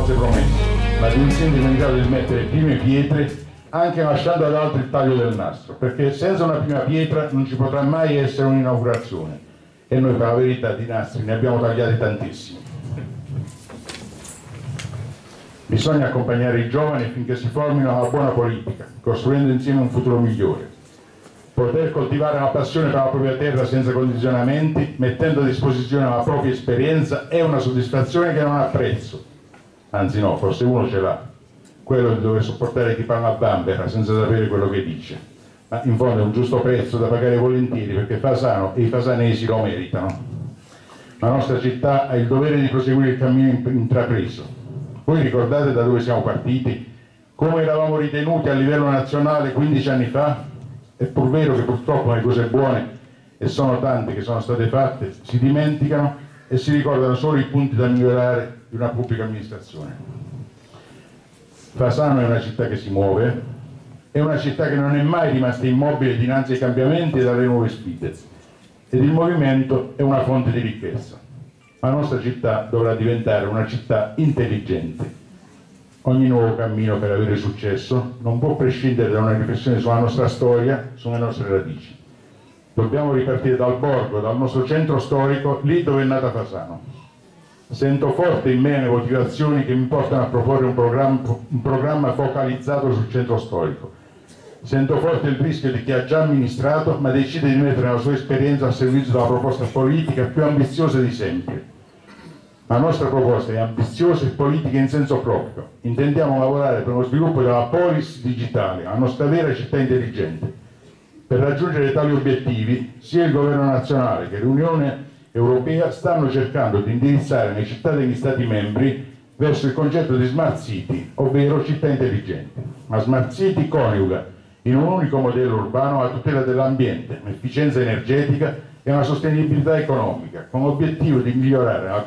false promesse, ma di un sindaco in grado di mettere le prime pietre anche lasciando ad altri il taglio del nastro, perché senza una prima pietra non ci potrà mai essere un'inaugurazione, e noi per la verità di nastri ne abbiamo tagliati tantissimi. Bisogna accompagnare i giovani finché si formino alla buona politica, costruendo insieme un futuro migliore. Poter coltivare una passione per la propria terra senza condizionamenti, mettendo a disposizione la propria esperienza, è una soddisfazione che non ha prezzo. Anzi no, forse uno ce l'ha, quello di dover sopportare chi parla a bambera senza sapere quello che dice. Ma in fondo è un giusto prezzo da pagare volentieri, perché Fasano e i fasanesi lo meritano. La nostra città ha il dovere di proseguire il cammino intrapreso. Voi ricordate da dove siamo partiti? Come eravamo ritenuti a livello nazionale 15 anni fa? È pur vero che purtroppo le cose buone, e sono tante che sono state fatte, si dimenticano e si ricordano solo i punti da migliorare di una pubblica amministrazione. Fasano è una città che si muove, è una città che non è mai rimasta immobile dinanzi ai cambiamenti e alle nuove sfide, ed il movimento è una fonte di ricchezza. La nostra città dovrà diventare una città intelligente. Ogni nuovo cammino per avere successo non può prescindere da una riflessione sulla nostra storia, sulle nostre radici. Dobbiamo ripartire dal borgo, dal nostro centro storico, lì dove è nata Fasano. Sento forte in me le motivazioni che mi portano a proporre un programma focalizzato sul centro storico. Sento forte il rischio di chi ha già amministrato, ma decide di mettere la sua esperienza al servizio della proposta politica più ambiziosa di sempre. La nostra proposta è ambiziosa e politica in senso proprio. Intendiamo lavorare per lo sviluppo della polis digitale, la nostra vera città intelligente. Per raggiungere tali obiettivi, sia il governo nazionale che l'Unione Europea stanno cercando di indirizzare le città degli Stati membri verso il concetto di Smart City, ovvero città intelligenti. La Smart City coniuga in un unico modello urbano la tutela dell'ambiente, l'efficienza energetica e una sostenibilità economica, con l'obiettivo di migliorare la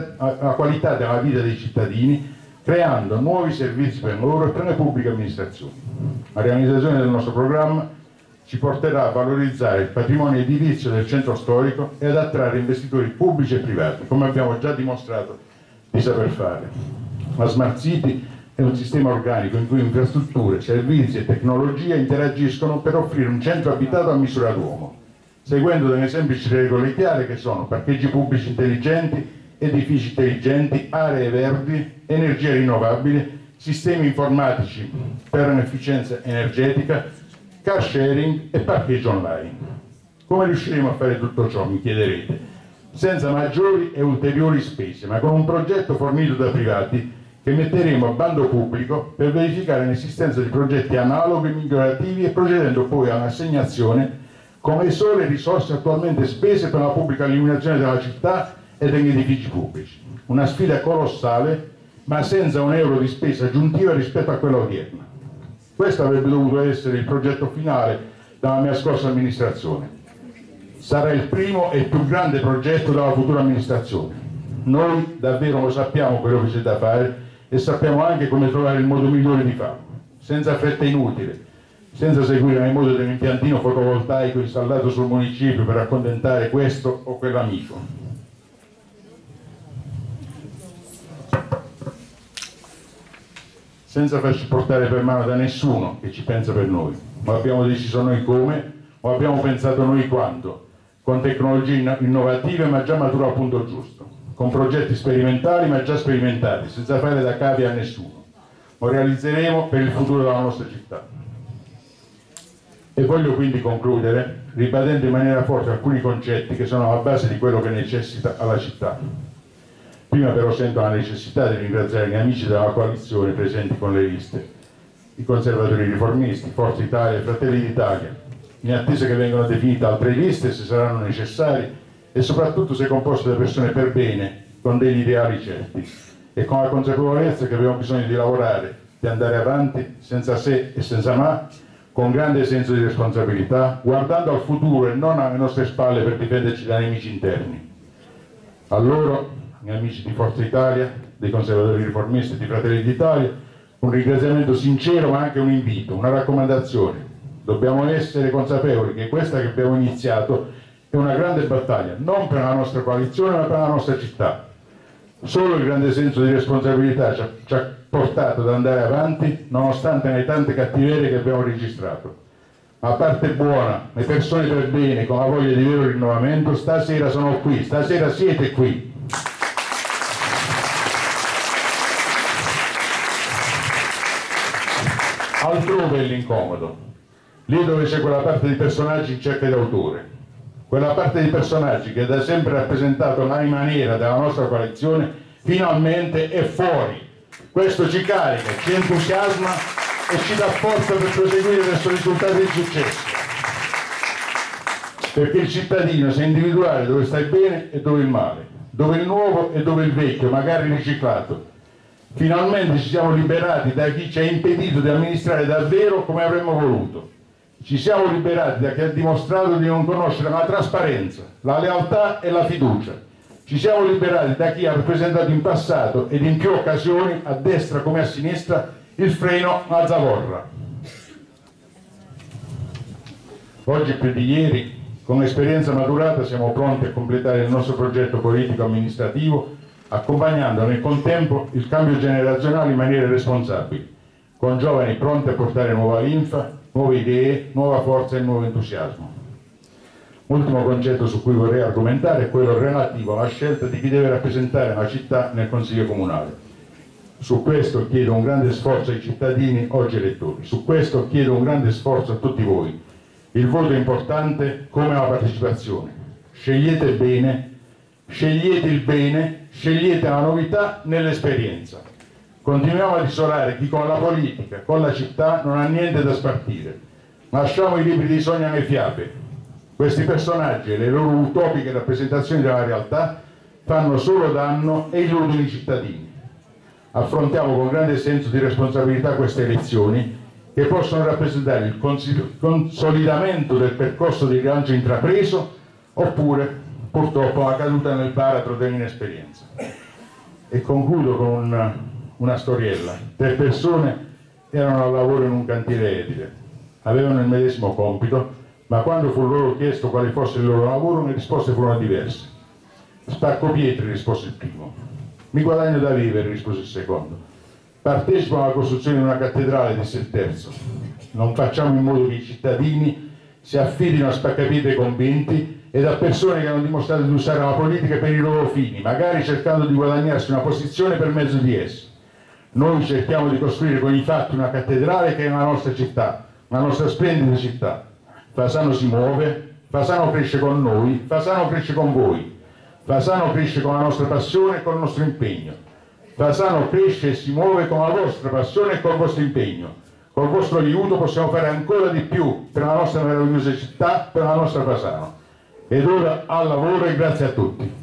qualità della vita dei cittadini, creando nuovi servizi per loro e per le pubbliche amministrazioni. La realizzazione del nostro programma ci porterà a valorizzare il patrimonio edilizio del centro storico e ad attrarre investitori pubblici e privati, come abbiamo già dimostrato di saper fare. La Smart City è un sistema organico in cui infrastrutture, servizi e tecnologia interagiscono per offrire un centro abitato a misura d'uomo, seguendo delle semplici regole chiare che sono parcheggi pubblici intelligenti, edifici intelligenti, aree verdi, energia rinnovabile, sistemi informatici per un'efficienza energetica, car sharing e parcheggio online. Come riusciremo a fare tutto ciò, mi chiederete? Senza maggiori e ulteriori spese, ma con un progetto fornito da privati che metteremo a bando pubblico per verificare l'esistenza di progetti analoghi e migliorativi e procedendo poi all'assegnazione con le sole risorse attualmente spese per la pubblica illuminazione della città e degli edifici pubblici. Una sfida colossale, ma senza un euro di spesa aggiuntiva rispetto a quella odierna. Questo avrebbe dovuto essere il progetto finale della mia scorsa amministrazione. Sarà il primo e il più grande progetto della futura amministrazione. Noi davvero lo sappiamo quello che c'è da fare e sappiamo anche come trovare il modo migliore di farlo, senza fretta inutile, senza seguire nel modo dell'impiantino fotovoltaico installato sul municipio per accontentare questo o quell'amico. Senza farci portare per mano da nessuno che ci pensa per noi. O abbiamo deciso noi come, o abbiamo pensato noi quando, con tecnologie innovative ma già mature al punto giusto, con progetti sperimentali ma già sperimentati, senza fare da cavie a nessuno. Lo realizzeremo per il futuro della nostra città. E voglio quindi concludere ribadendo in maniera forte alcuni concetti che sono alla base di quello che necessita alla città. Prima però sento la necessità di ringraziare gli amici della coalizione presenti con le liste, i conservatori riformisti, Forza Italia e Fratelli d'Italia, in attesa che vengano definite altre liste se saranno necessarie e soprattutto se composte da persone per bene, con degli ideali certi e con la consapevolezza che abbiamo bisogno di lavorare, di andare avanti senza se e senza ma, con grande senso di responsabilità, guardando al futuro e non alle nostre spalle per difenderci da nemici interni. A loro, gli amici di Forza Italia, dei conservatori riformisti e di Fratelli d'Italia, un ringraziamento sincero ma anche un invito, una raccomandazione. Dobbiamo essere consapevoli che questa che abbiamo iniziato è una grande battaglia, non per la nostra coalizione ma per la nostra città. Solo il grande senso di responsabilità ci ha portato ad andare avanti, nonostante le tante cattiverie che abbiamo registrato. Ma a parte buona, le persone per bene, con la voglia di vero rinnovamento, stasera sono qui, stasera siete qui. Altrove è l'incomodo, lì dove c'è quella parte di personaggi in cerca di autore, quella parte di personaggi che da sempre rappresentato l'anima nera della nostra coalizione, finalmente è fuori. Questo ci carica, ci entusiasma e ci dà forza per proseguire verso risultati di successo. Perché il cittadino sa individuare dove sta il bene e dove il male, dove il nuovo e dove il vecchio, magari riciclato. Finalmente ci siamo liberati da chi ci ha impedito di amministrare davvero come avremmo voluto. Ci siamo liberati da chi ha dimostrato di non conoscere la trasparenza, la lealtà e la fiducia. Ci siamo liberati da chi ha rappresentato in passato ed in più occasioni, a destra come a sinistra, il freno alla zavorra. Oggi più di ieri, con l'esperienza maturata, siamo pronti a completare il nostro progetto politico-amministrativo, accompagnando nel contempo il cambio generazionale in maniera responsabile, con giovani pronti a portare nuova linfa, nuove idee, nuova forza e nuovo entusiasmo. L'ultimo concetto su cui vorrei argomentare è quello relativo alla scelta di chi deve rappresentare la città nel Consiglio Comunale. Su questo chiedo un grande sforzo ai cittadini, oggi elettori. Su questo chiedo un grande sforzo a tutti voi. Il voto è importante come la partecipazione. Scegliete bene, scegliete il bene, scegliete la novità nell'esperienza. Continuiamo ad isolare chi con la politica, con la città, non ha niente da spartire. Lasciamo i libri di sogni alle fiabe. Questi personaggi e le loro utopiche rappresentazioni della realtà fanno solo danno e illudono i cittadini. Affrontiamo con grande senso di responsabilità queste elezioni che possono rappresentare il consolidamento del percorso di rilancio intrapreso oppure purtroppo la caduta nel baratro dell'inesperienza. E concludo con una storiella. 3 persone erano al lavoro in un cantiere edile, avevano il medesimo compito, ma quando fu loro chiesto quale fosse il loro lavoro, le risposte furono diverse. Spacco pietre, rispose il primo. Mi guadagno da vivere, rispose il secondo. Partecipo alla costruzione di una cattedrale, disse il terzo. Non facciamo in modo che i cittadini si affidino a spaccapietre convinti e da persone che hanno dimostrato di usare la politica per i loro fini, magari cercando di guadagnarsi una posizione per mezzo di essa. Noi cerchiamo di costruire con i fatti una cattedrale che è la nostra città, la nostra splendida città. Fasano si muove, Fasano cresce con noi, Fasano cresce con voi, Fasano cresce con la nostra passione e con il nostro impegno. Fasano cresce e si muove con la vostra passione e con il vostro impegno. Col vostro aiuto possiamo fare ancora di più per la nostra meravigliosa città, per la nostra Fasano. Ed ora al lavoro e grazie a tutti.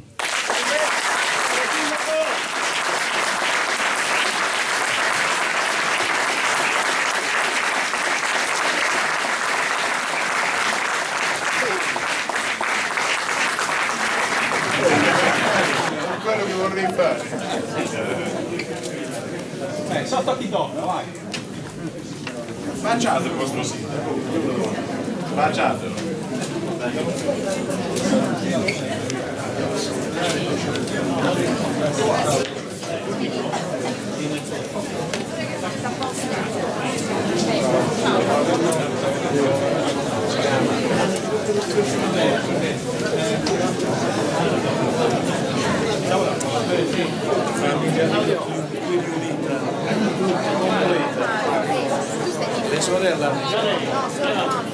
Quello che vorrei fare. Sotto chi tocca, vai. Baciate il vostro sindaco. Baciatelo. Le sorelle